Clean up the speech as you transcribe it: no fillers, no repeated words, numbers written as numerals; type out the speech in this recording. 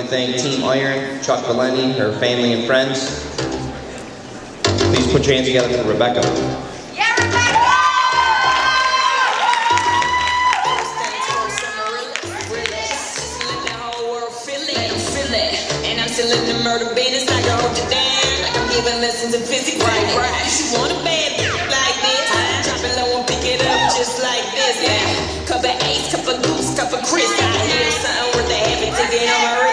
thank Team Iron, Chuck Valenti, her family and friends. Please put your hands together for Rebecca. Yeah, Rebecca! And I'm still in the murder business. I can hold you down like I'm giving lessons in physics. Right. You want a bad like this? Drop it low and pick it up just like this. Cup of Ace, cup of Goose, cup of Chris. I hear something worth a having to get on my wrist.